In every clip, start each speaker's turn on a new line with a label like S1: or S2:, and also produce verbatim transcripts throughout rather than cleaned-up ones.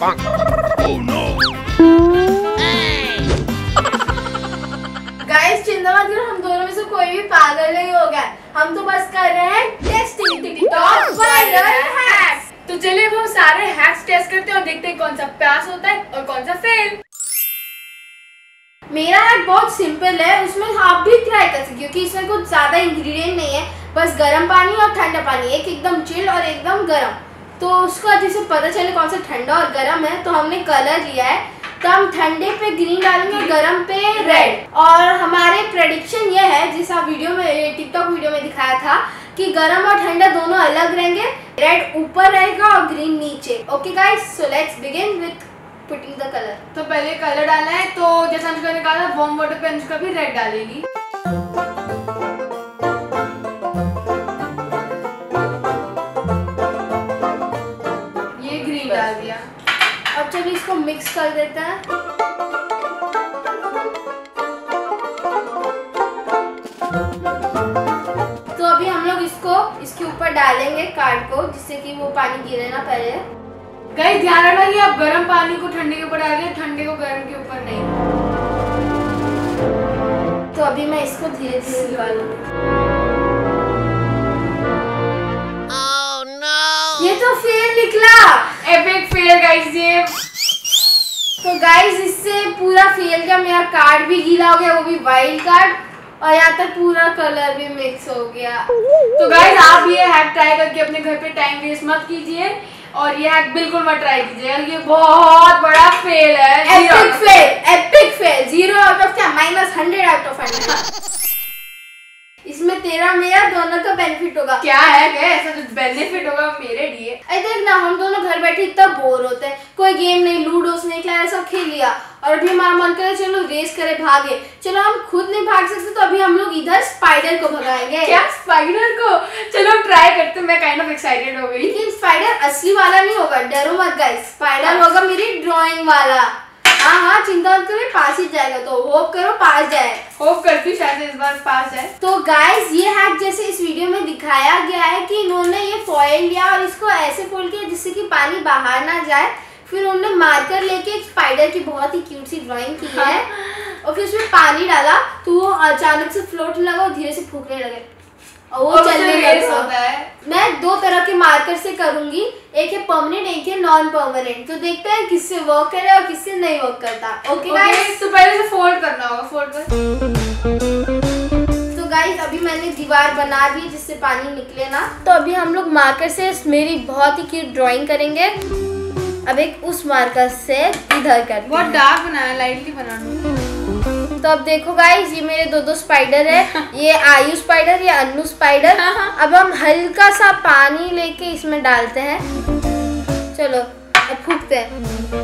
S1: Guys चिंता मत करो, हम दोनों में से कोई भी पागल नहीं हो गया। हम तो बस कर रहे हैं टेस्टिंग टॉप वायरल हैक्स।
S2: तो चलिए हम सारे हैक्स टेस्ट करते हैं और देखते हैं कौन सा पास होता है और कौन सा फेल।
S1: मेरा हैक बहुत सिंपल है, उसमें आप भी ट्राई कर सकते, क्योंकि इसमें कुछ ज्यादा इंग्रेडिएंट नहीं है, बस गर्म पानी और ठंडा पानी, एक एकदम चिल और एकदम गर्म। तो उसको अच्छे से पता चले कौन सा ठंडा और गर्म है। तो हमने कलर लिया है, तो हम ठंडे पे ग्रीन डालेंगे, गर्म पे रेड। और हमारे प्रेडिक्शन ये है, जिस आप वीडियो में टिकटॉक वीडियो में दिखाया था कि गर्म और ठंडा दोनों अलग रहेंगे, रेड ऊपर रहेगा और ग्रीन नीचे। Okay guys, so let's begin with putting the colour.
S2: तो पहले कलर डालना है, तो जैसा अनुष्का ने कहा था वार्म वाटर पे अनुष्का भी रेड डालेगी। ये ग्रीन डाल दिया।
S1: अब चलिए इसको मिक्स कर देते हैं। तो अभी हम लोग इसको इसके ऊपर डालेंगे कार्ड को, जिससे कि वो पानी गिरे ना पहले।
S2: गाइस ध्यान रखना कि आप गर्म पानी को ठंडे के ऊपर डाल रहे हैं, ठंडे को गर्म के ऊपर नहीं।
S1: तो अभी मैं इसको धीरे धीरे निकालूंगी।
S3: Oh, no.
S1: ये तो फेल निकला,
S2: एपिक फेल गाइस ये।
S1: तो गाइस इससे पूरा फेल गया, मेरा कार्ड भी गीला हो गया, वो भी वाइल्ड कार्ड, और यहाँ तक पूरा कलर भी मिक्स हो गया।
S2: तो गाइस आप ये हैक ट्राई करके अपने घर पे टाइम वेस्ट मत कीजिए और ये हैक बिल्कुल मत ट्राई कीजिए, ये बहुत बड़ा फेल है।
S1: Epic fail, epic fail, zero out of क्या, minus hundred out of hundred. इसमें तेरा मेरा दोनों का बेनिफिट होगा।
S2: क्या है क्या ऐसा जो बेनिफिट होगा मेरे लिए?
S1: अरे देख ना, हम दोनों घर बैठे इतना बोर होते हैं, कोई गेम नहीं, लूडो स्नेक लाया सब खेल लिया, और अभी हमारा मन करे चलो रेस करे, भागे। चलो हम खुद नहीं भाग सकते, तो अभी हम लोग इधर स्पाइडर को भगाएंगे।
S2: क्या स्पाइडर को? चलो ट्राई करते हैं, मैं काइंड ऑफ एक्साइटेड हो गई।
S1: लेकिन स्पाइडर असली वाला नहीं होगा, डरो मत गाइस, स्पाइडर होगा मेरी ड्राइंग वाला। हाँ हाँ चिंता मत करो, पास ही जाएगा, तो होप करो पास जाए।
S2: होप करती हूँ शायद इस बार पास जाए।
S1: तो गाइस ये हैक जैसे इस वीडियो में दिखाया गया है कि इन्होंने ये फॉइल लिया और इसको ऐसे फोल्ड किया जिससे कि पानी बाहर ना जाए, फिर उन्होंने मार्कर लेके एक स्पाइडर की बहुत ही क्यूट सी ड्राइंग की है, और फिर उसमें पानी डाला तो वो अचानक से फ्लोट लगा और धीरे से फूकने लगे और वो चलने लगा।
S2: होता है।
S1: मैं दो तरह के मार्कर से करूंगी, एक है परमानेंट, एक है नॉन परमानेंट, तो देखते हैं किससे वर्क करे और किससे नहीं वर्क करता। ओके गाइस,
S2: तो पहले से फोल्ड करना होगा, फोल्ड कर।
S1: तो गाइस अभी मैंने दीवार बना दी जिससे पानी निकले ना। तो अभी हम लोग मार्कर से मेरी बहुत ही क्यूट ड्राइंग करेंगे। अब एक उस मार्कर से इधर कर,
S2: बहुत डार्क बनाया, लाइटली बनाना।
S1: तो अब देखो गाइस ये मेरे दो दो स्पाइडर है, ये आयु स्पाइडर, ये अन्नू स्पाइडर। अब हम हल्का सा पानी लेके इसमें डालते हैं, चलो अब फूकते हैं।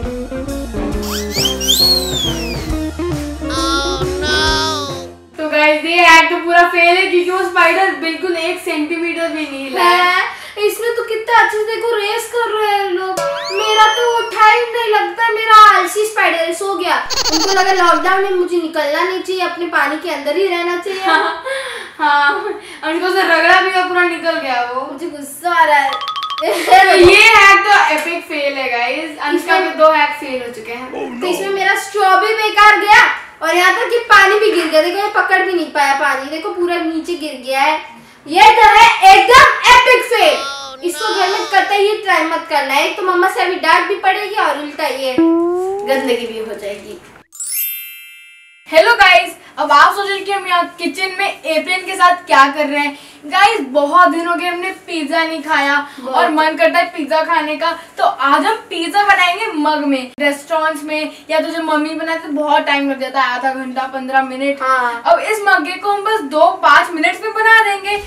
S3: Oh, no.
S2: तो गाइस ये हैक तो पूरा फेल है, क्योंकि वो स्पाइडर बिल्कुल एक सेंटीमीटर भी नहीं हिला है।
S1: इसमें तो कितना अच्छे से देखो रेस कर रहे हैं लोग, मेरा तो उठा ही नहीं लगता, मेरा आलसी स्पाइडर सो गया। उनको लगा लॉकडाउन में मुझे निकलना नहीं चाहिए, अपने पानी के अंदर ही रहना चाहिए।
S2: हाँ, हाँ उनको से रगड़ा भी पूरा निकल गया वो।
S1: मुझे गुस्सा आ रहा है।
S2: तो ये हैक तो एपिक फेल है गाइस, अनुष्का के दो हैक फेल हो चुके हैं।
S1: oh, तो इसमें मेरा स्ट्रॉ भी बेकार गया और यहाँ तक कि पानी भी गिर गया, देखो मैं पकड़ भी नहीं पाया पानी, देखो पूरा नीचे गिर गया है। ये तो है एकदम एपिक फेल। इसको घर में कतई ही ट्राई मत करना है, एक तो मम्मा से अभी डांट भी पड़ेगी और उल्टा ये गंदगी भी हो जाएगी।
S2: हेलो गाइस, अब आप सोच रहे कि हम यहाँ किचन में एप्रिल के साथ क्या कर रहे हैं। गाइस बहुत दिन हो गए हमने पिज्जा नहीं खाया और मन करता है पिज्जा खाने का, तो आज हम पिज्जा बनाएंगे मग में। रेस्टोरेंट्स में या तो जो मम्मी बनाते बहुत टाइम लग जाता है, आधा घंटा पंद्रह मिनट।
S1: हाँ।
S2: अब इस मग्गे को हम बस दो पाँच मिनट में बना देंगे।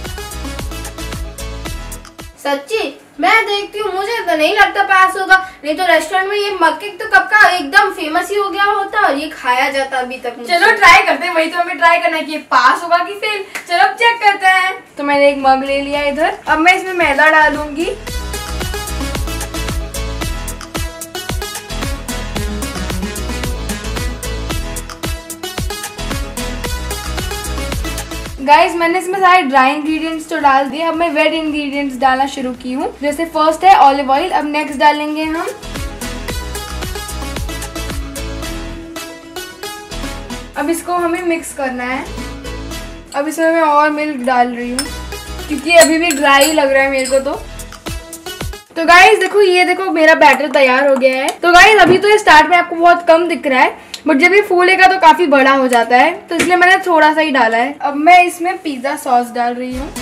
S1: सच्ची मैं देखती हूँ, मुझे तो नहीं लगता पास होगा, नहीं तो रेस्टोरेंट में ये मग केक तो कब का एकदम फेमस ही हो गया होता और ये खाया जाता अभी तक।
S2: चलो ट्राई करते हैं, वही तो हमें ट्राई करना है कि पास होगा कि फेल। चलो अब चेक करते हैं। तो मैंने एक मग ले लिया इधर, अब मैं इसमें मैदा डालूंगी। गाइस मैंने इसमें सारे ड्राई इंग्रेडिएंट्स तो डाल दिए, अब मैं वेट इंग्रेडिएंट्स डालना शुरू की हूँ। जैसे फर्स्ट है ऑलिव ऑयल, अब नेक्स्ट डालेंगे हम अब इसको हमें मिक्स करना है। अब इसमें मैं और मिल्क डाल रही हूँ क्योंकि अभी भी ड्राई लग रहा है मेरे को। तो तो गाइस देखो, ये देखो मेरा बैटर तैयार हो गया है। तो गाइस अभी तो ये स्टार्ट में आपको बहुत कम दिख रहा है, बट जब ये फूलेगा तो काफी बड़ा हो जाता है, तो इसलिए मैंने थोड़ा सा ही डाला है। अब मैं इसमें पिज्जा सॉस डाल रही हूँ,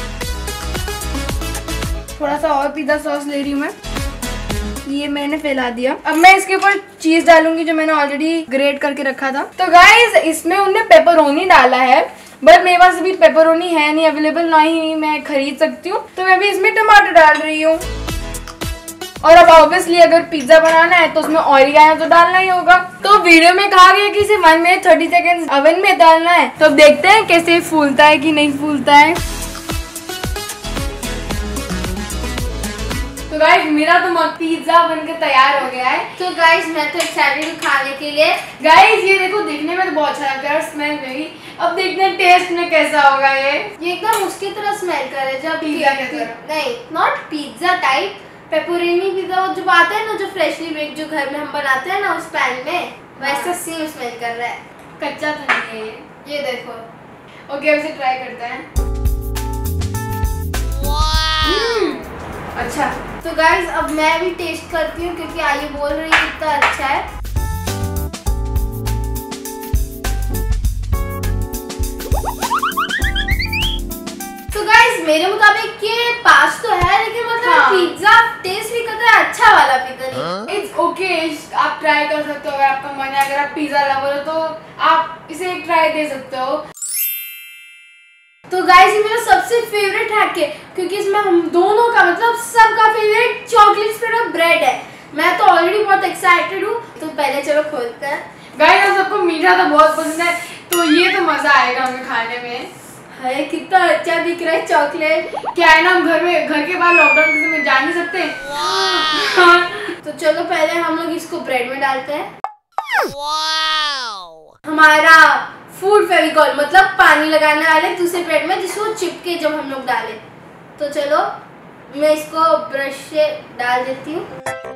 S2: थोड़ा सा और पिज्जा सॉस ले रही हूँ मैं। ये मैंने फैला दिया। अब मैं इसके ऊपर चीज डालूंगी जो मैंने ऑलरेडी ग्रेट करके रखा था। तो गाइस इसमें उन्होंने पेपरोनी डाला है, बट मेरे पास अभी पेपरोनी है नहीं अवेलेबल, ना ही मैं खरीद सकती हूँ, तो मैं भी इसमें टमाटर डाल रही हूँ। और अब ऑब्वियसली अगर पिज्जा बनाना है तो उसमें ऑरिगेनो तो डालना ही होगा। तो वीडियो में कहा गया कि इसे one minute thirty second oven में डालना है, तो अब देखते हैं कैसे फूलता है कि नहीं फूलता है। तो गाइस मेरा तो पिज्जा बनकर तैयार हो गया है।
S1: तो गाइस मैं तो एक्साइटेड हूँ खाने के लिए।
S2: गाइस ये देखो, दिखने में तो बहुत अच्छा लगता है और स्मेल में भी। अब देखते हैं टेस्ट में कैसा होगा। ये
S1: ये एकदम उसकी तरह स्मेल कर रहा है जब
S2: पिज्जा की तरह।
S1: नहीं, not pizza type, pepperoni pizza जो आता है ना, जो फ्रेशली बेक जो घर में हम बनाते हैं ना उस पैन में, वैसा सेम स्मेल कर रहा है।
S2: कच्चा तो नहीं है ये।
S1: ये देखो।
S2: ओके अब इसे ट्राई करते हैं। अच्छा
S1: तो गाइस अब मैं भी टेस्ट करती हूँ क्योंकि आयु बोल रही है इतना अच्छा है। तो गाइस मेरे मुताबिक ये पास तो है, लेकिन मतलब
S2: हाँ।
S1: पिज्जा टेस्ट भी करता है अच्छा वाला पिज्जा नहीं।
S2: इट्स ओके, आप ट्राई कर सकते हो अगर आपका मन है। अगर आप पिज्जा लवर हो तो आप इसे एक ट्राई दे सकते हो।
S1: तो गाइस ये मेरा सबसे फेवरेट हैक है क्योंकि इसमें हम दोनों का मतलब सबका फेवरेट चॉकलेट स्प्रेड ब्रेड है। मैं तो ऑलरेडी बहुत एक्साइटेड हूँ। तो पहले चलो खोलते हैं।
S2: गाइस हम सबको मीठा तो बहुत पसंद है, तो ये तो मजा आएगा हमें खाने में।
S1: है कितना अच्छा दिख रहा है चॉकलेट।
S2: क्या है ना, हम घर में घर के बाहर लॉकडाउन के समय जा नहीं सकते।
S1: तो चलो पहले हम लोग इसको ब्रेड में डालते हैं। हमारा फूड फेविकॉल मतलब पानी लगाने वाले दूसरे ब्रेड में जिसको चिपके जब हम लोग डालें। तो चलो मैं इसको ब्रश से डाल देती हूँ।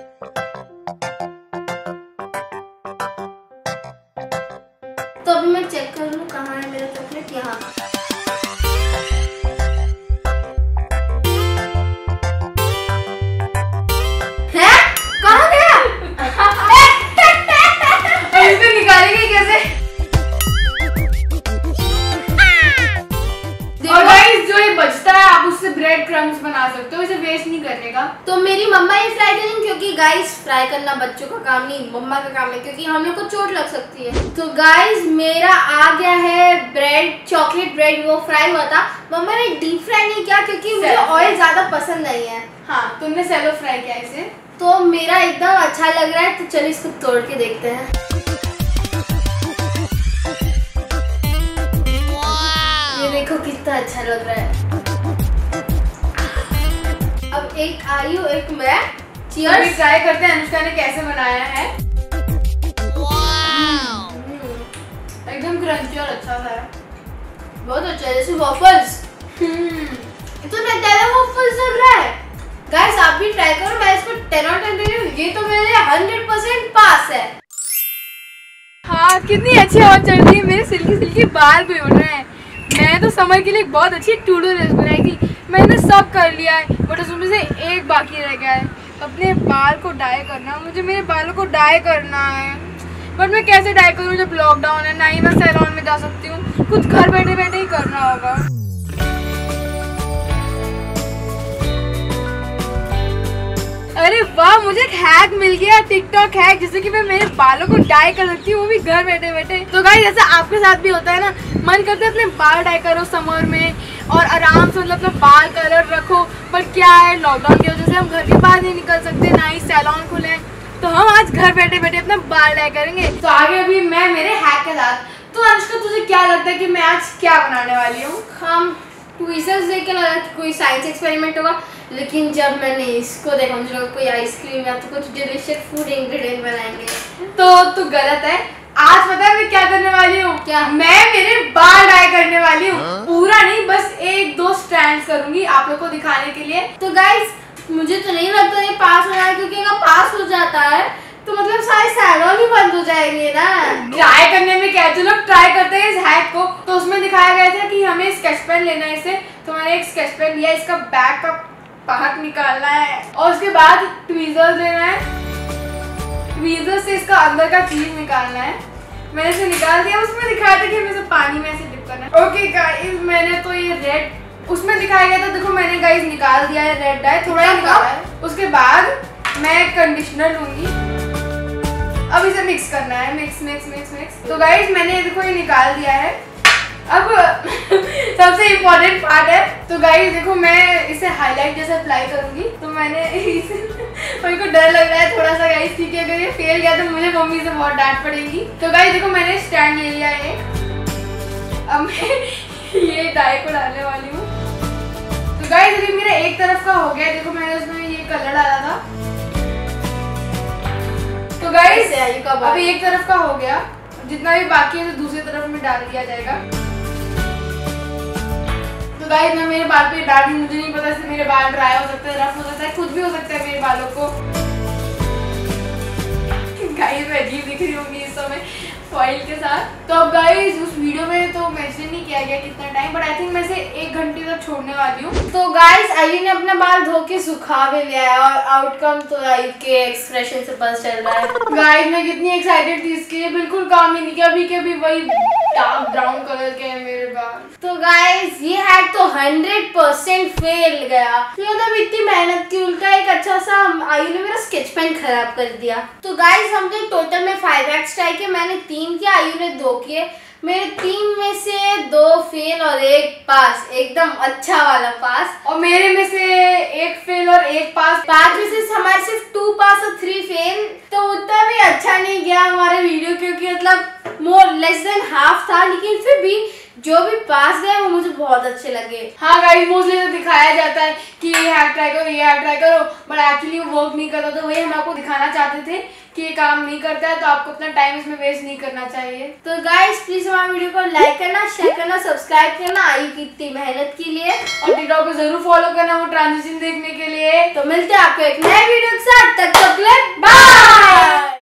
S1: तो अभी मैं चेक कर लूँ कहाँ है मेरा चॉकलेट। यहाँ है, कहाँ गया?
S2: इसे निकालेंगे कैसे? और गाइस जो ये बचता है आप उससे ब्रेड क्रम्स बना सकते हो, इसे वेस्ट नहीं करने का।
S1: तो मेरी मम्मा ही फ्राई करेंगी क्योंकि गाइस फ्राई करना बच्चों का काम नहीं, मम्मा का काम है क्योंकि हम लोग को चोट लग सकती है। तो गाइस मेरा आ गया है ब्रेड, चॉकलेट ब्रेड, वो फ्राई हुआ था। मम्मा ने डीप फ्राई नहीं किया क्योंकि मुझे ऑयल ज्यादा पसंद नहीं है।
S2: हाँ तुमने सेलो फ्राई किया इसे।
S1: तो मेरा एकदम अच्छा लग रहा है। तो चलो इसको तोड़ के देखते हैं। ये देखो कितना अच्छा लग रहा है। अब एक आयु एक मैं, चीयर्स।
S2: ट्राई करते हैं अनुष्का ने कैसे बनाया है। एकदम क्रंची और अच्छा सा है,
S1: बहुत अच्छा है, जैसे वॉफल्स। तो नटेला वॉफल्स लग रहा है। गाइस आप भी ट्राई करो। मैं इसको टेन आउट ऑफ टेन दे रही हूँ। ये तो मेरे हंड्रेड परसेंट पास है।
S2: हाँ कितनी अच्छी हवा चल रही है, मेरे सिल्की सिल्की बाल भी उड़ रहे हैं। मैं तो समर के लिए एक बहुत अच्छी टू डू लिस्ट बनाई थी, मैंने सब कर लिया है, बट उसमें से एक बाकी रह गया है, अपने बाल को डाई करना। मुझे मेरे बालों को डाई करना है, बट मैं कैसे डाई करूँ जब लॉकडाउन है, ना ही मैं सैलून में जा सकती हूँ। कुछ घर बैठे बैठे ही करना होगा। अरे वाह, मुझे एक हैक मिल गया, टिकटॉक हैक, जिससे कि मैं मेरे बालों को डाई कर सकती हूँ, वो भी घर बैठे बैठे। तो गाइस जैसे आपके साथ भी होता है ना, मन करता है अपने बाल डाई करो समर में और आराम से मतलब अपना बाल कलर रखो, पर क्या है लॉकडाउन की वजह से हम घर के बाहर नहीं निकल सकते, ना ही सैलून खुले हैं, तो हम आज घर बैठे बैठे अपना बाल डाई करेंगे। तो आगे अभी मैं मेरे हैक के साथ। तो अनुष्का तुझे क्या लगता है कि मैं आज क्या बनाने वाली हूँ?
S1: हम ट्विज़र्स देख के लगा कि कोई साइंस एक्सपेरिमेंट होगा, लेकिन जब मैंने इसको देखा मुझे लगा कोई आइसक्रीम या तो कुछ डिलीशियस फूड इंग्रेडिएंट बनाएंगे।
S2: तो तू गलत है। आज पता है मैं क्या करने वाली हूँ?
S1: क्या?
S2: मैं मेरे बाल डाई करने वाली हूँ। पूरा नहीं, बस एक दो स्ट्रैंड्स करूंगी आप लोग को दिखाने के लिए।
S1: तो गाइस मुझे तो नहीं लगता ये पास हो रहा है, क्योंकि अगर पास हो जाता है तो मतलब सारे सैलून ही बंद हो जाएंगे ना।
S2: ट्राई करने में क्या, चलो ट्राई करते हैं इस हैक को। तो उसमें दिखाया गया था कि हमें स्केच पेन लेना है इसे, तो मैंने एक स्केच पेन लिया, इसका बैक का पार्ट निकालना है और उसके बाद ट्वीजर लेना है, ट्वीजर से इसका अंदर का चीज निकालना है। मैंने इसे निकाल दिया, उसमें दिखाया था कि हमें इसे पानी में ऐसे डिप करना है। ओके गाइस, मैंने तो ये रेड उसमें दिखाया गया था, देखो मैंने गाइस निकाल दिया है रेड डाई, थोड़ा ही निकाला है। उसके बाद मैं कंडीशनर लूंगी, अब इसे मिक्स करना है, मिक्स मिक्स मिक्स मिक्स। तो गाइस मैंने देखो ये निकाल दिया है। अब सबसे इम्पोर्टेंट पार्ट है, तो गाइस देखो मैं इसे हाईलाइट जैसे अप्लाई करूंगी। तो मैंने इसे मेरे को डर लग रहा है थोड़ा सा गाइस, क्योंकि अगर ये फेल गया तो मुझे मम्मी से बहुत डांट पड़ेगी। तो गाइस देखो मैंने स्टैंड ले लिया है, अब मैं ये डाई को डालने वाली हूँ। तो गाइस अभी मेरा एक तरफ का हो गया, देखो मैंने उसमें ये कलर डाला था। तो गाइस अभी एक तरफ का हो गया, जितना भी बाकी है तो दूसरी तरफ में डाल दिया जाएगा। तो गाइस मैं मेरे बाल पे डाल दी, मुझे नहीं पता इससे मेरे बाल ड्राई हो सकते हैं, रफ हो सकता है, कुछ भी हो सकता है मेरे बालों को। गाइस मैं अजीब दिख रही होंगी इस समय फॉइल के साथ। तो अब गाइस उस वीडियो में तो मेंशन नहीं किया गया कितना टाइम, बट आई थिंक मैं इसे एक घंटे तक छोड़ने वाली हूँ।
S1: तो गाइस आयु ने अपना बाल धो के सुखा भी लिया है और आउटकम तो आयु के एक्सप्रेशन से पता चल रहा है।
S2: गाइस मैं कितनी एक्साइटेड थी इसके लिए, बिल्कुल काम ही नहीं किया, अभी के अभी वही डार्क ब्राउन कलर के हैं मेरे बाल।
S1: तो गाइस ये हैक तो हंड्रेड परसेंट फेल गया, मतलब इतनी मेहनत की, उल्टा एक अच्छा सा आयु ने मेरा स्केच पेन खराब कर दिया। तो गाइस हमने टोटल में फाइव हैक्स ट्राई किए, मैंने तीन किया, आयु ने दो किए। मेरे तीन में से दो फेल और एक पास, एकदम अच्छा वाला पास।
S2: और मेरे में से एक फेल और एक पास।
S1: पांच में से हमारे सिर्फ टू पास और थ्री फेल, तो उतना भी अच्छा नहीं गया हमारे वीडियो, क्योंकि मतलब मोर लेस देन हाफ था, लेकिन फिर भी जो भी पास गए वो मुझे बहुत अच्छे लगे।
S2: हाँ गाइस मोस्टली तो दिखाया जाता है कि ये हैक ट्राई करो, ये हैक ट्राई करो, बट एक्चुअली वो वर्क नहीं करता। तो वही हम आपको दिखाना चाहते थे कि ये काम नहीं करता है, तो आपको अपना टाइम इसमें वेस्ट नहीं करना चाहिए।
S1: तो गाइस प्लीज हमारे वीडियो को लाइक करना, शेयर करना, सब्सक्राइब करना आयु की इतनी मेहनत के लिए,
S2: और टिकटॉक को जरूर फॉलो करना वो ट्रांजिशन देखने के लिए।
S1: तो मिलते हैं आपको एक नए वीडियो के साथ, तब तक के लिए बाय।